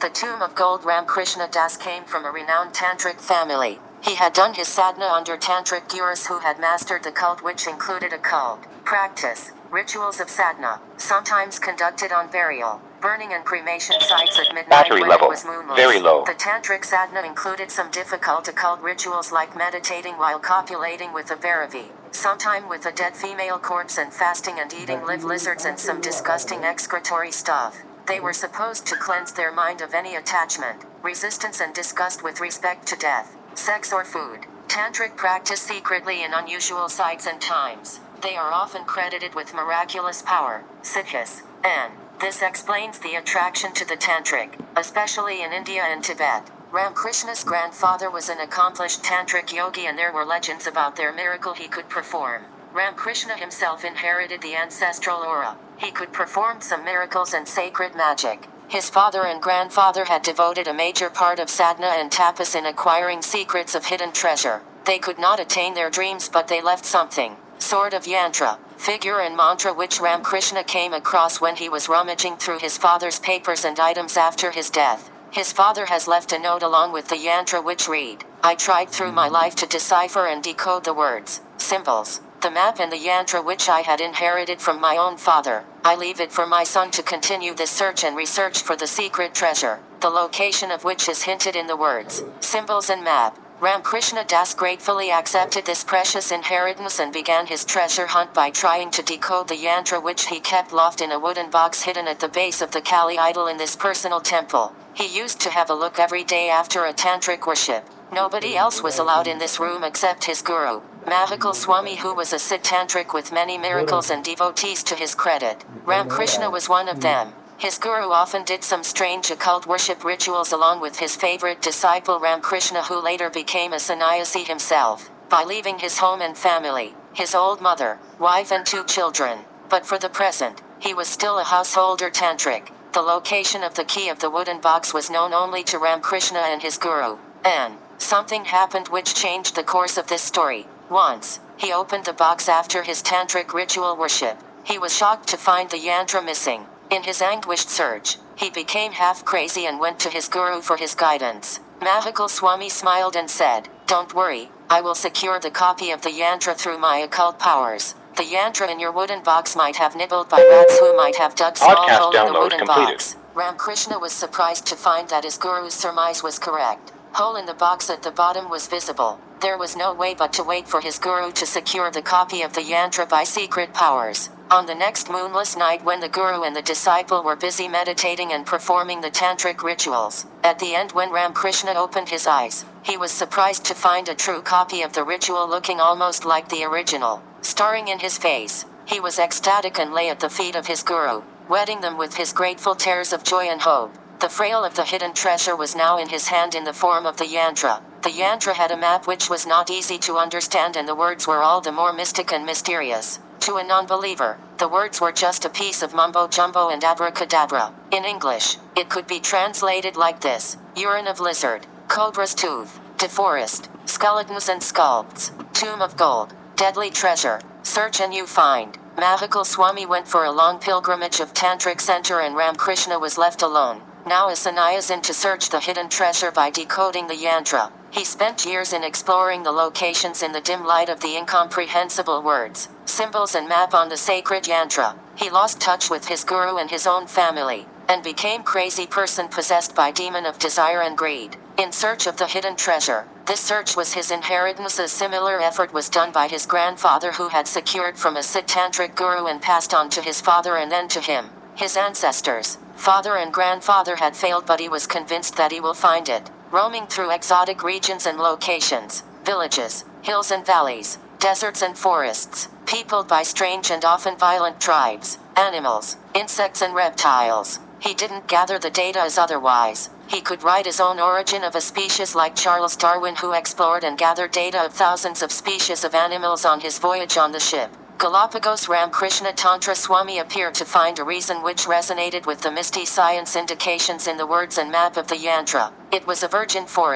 The tomb of gold. Ramakrishna Das came from a renowned tantric family. He had done his sadhana under tantric gurus who had mastered the cult, which included occult practice, rituals of sadhana, sometimes conducted on burial, burning and cremation sites at midnight Battery when level it was moonless. very low. The tantric sadhana included some difficult occult rituals like meditating while copulating with a Bhairavi, sometime with a dead female corpse, and fasting and eating live lizards and some disgusting excretory stuff. They were supposed to cleanse their mind of any attachment, resistance and disgust with respect to death, sex or food. Tantric practice secretly in unusual sites and times. They are often credited with miraculous power, siddhis, and this explains the attraction to the tantric, especially in India and Tibet. Ramakrishna's grandfather was an accomplished tantric yogi, and there were legends about their miracle he could perform. Ramakrishna himself inherited the ancestral aura. He could perform some miracles and sacred magic. His father and grandfather had devoted a major part of sadhana and tapas in acquiring secrets of hidden treasure. They could not attain their dreams, but they left something, sort of yantra, figure and mantra, which Ramakrishna came across when he was rummaging through his father's papers and items after his death. His father has left a note along with the yantra which read, "I tried through my life to decipher and decode the words, symbols, the map and the yantra which I had inherited from my own father. I leave it for my son to continue this search and research for the secret treasure, the location of which is hinted in the words, symbols and map." Ramakrishna Das gratefully accepted this precious inheritance and began his treasure hunt by trying to decode the yantra which he kept locked in a wooden box hidden at the base of the Kali idol in this personal temple. He used to have a look every day after a tantric worship. Nobody else was allowed in this room except his guru, Mahakal Swami, who was a Siddh tantric with many miracles and devotees to his credit. Ramakrishna was one of them. His guru often did some strange occult worship rituals along with his favorite disciple Ramakrishna, who later became a sannyasi himself, by leaving his home and family, his old mother, wife and 2 children. But for the present, he was still a householder tantric. The location of the key of the wooden box was known only to Ramakrishna and his guru. And something happened which changed the course of this story. Once, he opened the box after his tantric ritual worship. He was shocked to find the yantra missing. In his anguished search, he became half crazy and went to his guru for his guidance. Mahakal Swami smiled and said, "Don't worry, I will secure the copy of the yantra through my occult powers. The yantra in your wooden box might have nibbled by rats who might have dug small Podcast hole in the download wooden completed. box." Ramakrishna was surprised to find that his guru's surmise was correct. Hole in the box at the bottom was visible. There was no way but to wait for his guru to secure the copy of the yantra by secret powers. On the next moonless night, when the guru and the disciple were busy meditating and performing the tantric rituals, at the end when Ramakrishna opened his eyes, he was surprised to find a true copy of the ritual looking almost like the original, staring in his face. He was ecstatic and lay at the feet of his guru, wetting them with his grateful tears of joy and hope. The frail of the hidden treasure was now in his hand in the form of the yantra. The yantra had a map which was not easy to understand, and the words were all the more mystic and mysterious. To a non-believer, the words were just a piece of mumbo-jumbo and abracadabra. In English, it could be translated like this: urine of lizard, cobra's tooth, deforest, skeletons and sculpts, tomb of gold, deadly treasure, search and you find. Mahakal Swami went for a long pilgrimage of tantric center, and Ramakrishna was left alone, now a sannyasin, to search the hidden treasure by decoding the yantra. He spent years in exploring the locations in the dim light of the incomprehensible words, symbols and map on the sacred yantra. He lost touch with his guru and his own family, and became crazy person possessed by demon of desire and greed, in search of the hidden treasure. This search was his inheritance. A similar effort was done by his grandfather, who had secured from a Siddh tantric guru and passed on to his father and then to him. His ancestors, father and grandfather, had failed, but he was convinced that he will find it. Roaming through exotic regions and locations, villages, hills and valleys, deserts and forests, peopled by strange and often violent tribes, animals, insects and reptiles. He didn't gather the data as otherwise. He could write his own origin of a species like Charles Darwin, who explored and gathered data of thousands of species of animals on his voyage on the ship Galapagos. Ramakrishna Tantra Swami appeared to find a reason which resonated with the misty science indications in the words and map of the yantra. It was a virgin forest,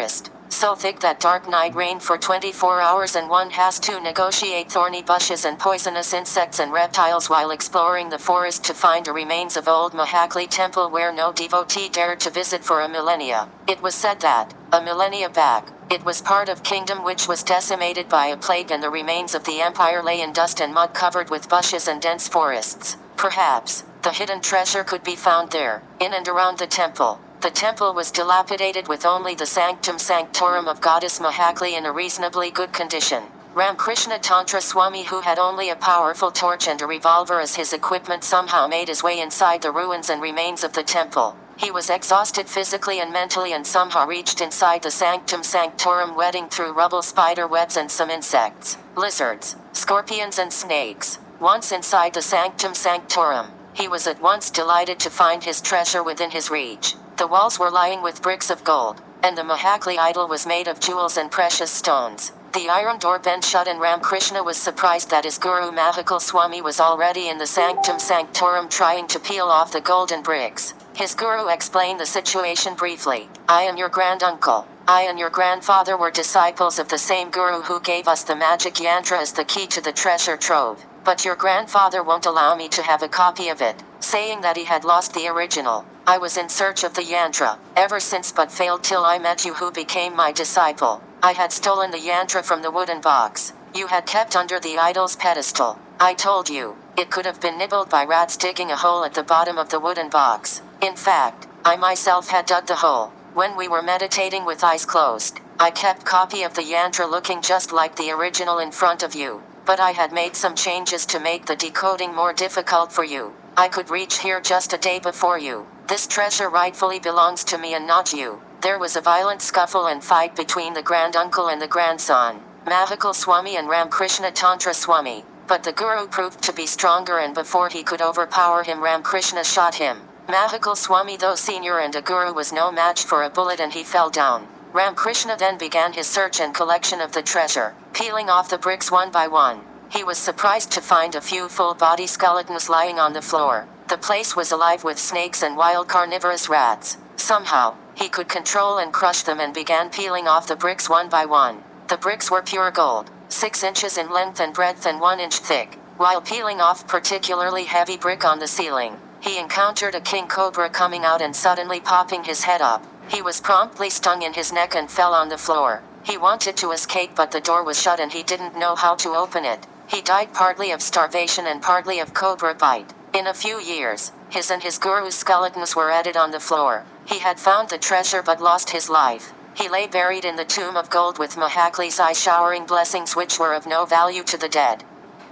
so thick that dark night reigned for 24 hours and one has to negotiate thorny bushes and poisonous insects and reptiles while exploring the forest to find the remains of old Mahakali temple where no devotee dared to visit for a millennia. It was said that, a millennia back, it was part of kingdom which was decimated by a plague and the remains of the empire lay in dust and mud covered with bushes and dense forests. Perhaps, the hidden treasure could be found there, in and around the temple. The temple was dilapidated with only the sanctum sanctorum of goddess Mahakali in a reasonably good condition. Ramkrishna Tantra Swami, who had only a powerful torch and a revolver as his equipment, somehow made his way inside the ruins and remains of the temple. He was exhausted physically and mentally and somehow reached inside the sanctum sanctorum, wading through rubble, spider webs and some insects, lizards, scorpions and snakes. Once inside the sanctum sanctorum, he was at once delighted to find his treasure within his reach. The walls were lying with bricks of gold, and the Mahakali idol was made of jewels and precious stones. The iron door bent shut and Ramkrishna was surprised that his guru Mahakal Swami was already in the sanctum sanctorum trying to peel off the golden bricks. His guru explained the situation briefly. I am your granduncle. I and your grandfather were disciples of the same guru who gave us the magic yantra as the key to the treasure trove. But your grandfather won't allow me to have a copy of it, saying that he had lost the original. I was in search of the yantra, ever since, but failed till I met you, who became my disciple. I had stolen the yantra from the wooden box you had kept under the idol's pedestal. I told you, it could have been nibbled by rats digging a hole at the bottom of the wooden box. In fact, I myself had dug the hole. When we were meditating with eyes closed, I kept copy of the yantra looking just like the original in front of you. But I had made some changes to make the decoding more difficult for you. I could reach here just a day before you. This treasure rightfully belongs to me and not you. There was a violent scuffle and fight between the granduncle and the grandson, Mahakal Swami and Ramkrishna Tantra Swami. But the guru proved to be stronger, and before he could overpower him, Ramkrishna shot him. Mahakal Swami, though senior and a guru, was no match for a bullet and he fell down. Ramkrishna then began his search and collection of the treasure, peeling off the bricks one by one. He was surprised to find a few full-body skeletons lying on the floor. The place was alive with snakes and wild carnivorous rats. Somehow, he could control and crush them and began peeling off the bricks one by one. The bricks were pure gold, 6 inches in length and breadth and 1 inch thick. While peeling off particularly heavy brick on the ceiling, he encountered a king cobra coming out and suddenly popping his head up. He was promptly stung in his neck and fell on the floor. He wanted to escape, but the door was shut and he didn't know how to open it. He died partly of starvation and partly of cobra bite. In a few years, his and his guru's skeletons were added on the floor. He had found the treasure but lost his life. He lay buried in the tomb of gold with Mahakali's eye showering blessings which were of no value to the dead.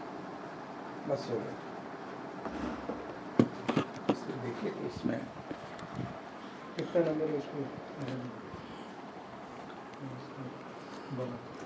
देखिए इसमें कितना number है इसको